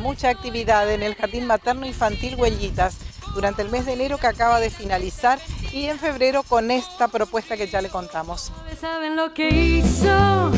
mucha actividad en el Jardín Materno Infantil Huellitas durante el mes de enero que acaba de finalizar y en febrero con esta propuesta que ya le contamos. ¿Saben lo que hizo?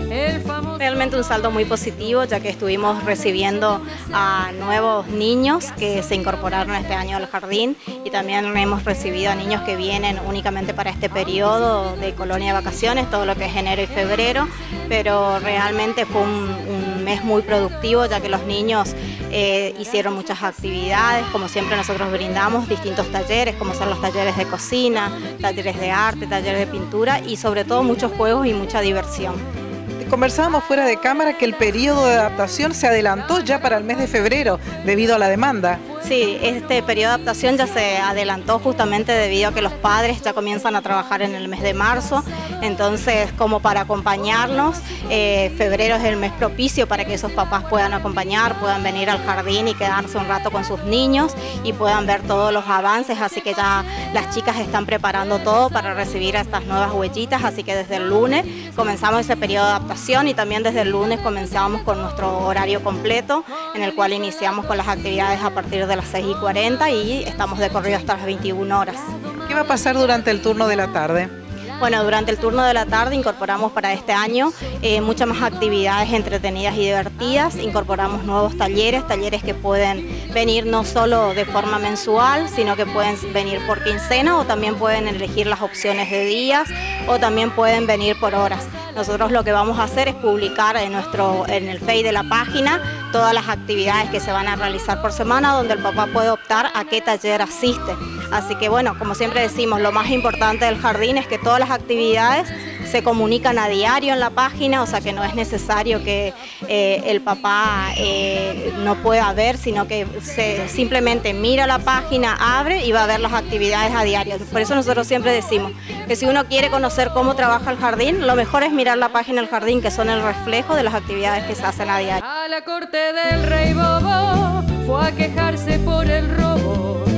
Realmente un saldo muy positivo, ya que estuvimos recibiendo a nuevos niños que se incorporaron este año al jardín y también hemos recibido a niños que vienen únicamente para este periodo de colonia de vacaciones, todo lo que es enero y febrero, pero realmente fue un mes muy productivo, ya que los niños hicieron muchas actividades. Como siempre nosotros brindamos distintos talleres, como son los talleres de cocina, talleres de arte, talleres de pintura y sobre todo muchos juegos y mucha diversión. Conversábamos fuera de cámara que el periodo de adaptación se adelantó ya para el mes de febrero debido a la demanda. Sí, este periodo de adaptación ya se adelantó justamente debido a que los padres ya comienzan a trabajar en el mes de marzo, entonces como para acompañarnos, febrero es el mes propicio para que esos papás puedan acompañar, puedan venir al jardín y quedarse un rato con sus niños y puedan ver todos los avances, así que ya las chicas están preparando todo para recibir a estas nuevas huellitas, así que desde el lunes comenzamos ese periodo de adaptación y también desde el lunes comenzamos con nuestro horario completo, en el cual iniciamos con las actividades a partir de las 6:40 y estamos de corrido hasta las 21 horas. ¿Qué va a pasar durante el turno de la tarde? Bueno, durante el turno de la tarde incorporamos para este año muchas más actividades entretenidas y divertidas, incorporamos nuevos talleres que pueden venir no solo de forma mensual, sino que pueden venir por quincena o también pueden elegir las opciones de días o también pueden venir por horas. Nosotros lo que vamos a hacer es publicar en el Face de la página todas las actividades que se van a realizar por semana, donde el papá puede optar a qué taller asiste. Así que bueno, como siempre decimos, lo más importante del jardín es que todas las actividades se comunican a diario en la página, o sea que no es necesario que el papá no pueda ver, sino que simplemente mira la página, abre y va a ver las actividades a diario. Por eso nosotros siempre decimos que si uno quiere conocer cómo trabaja el jardín, lo mejor es mirar la página del jardín, que son el reflejo de las actividades que se hacen a diario. A la corte del rey Bobo fue a quejarse por el robo.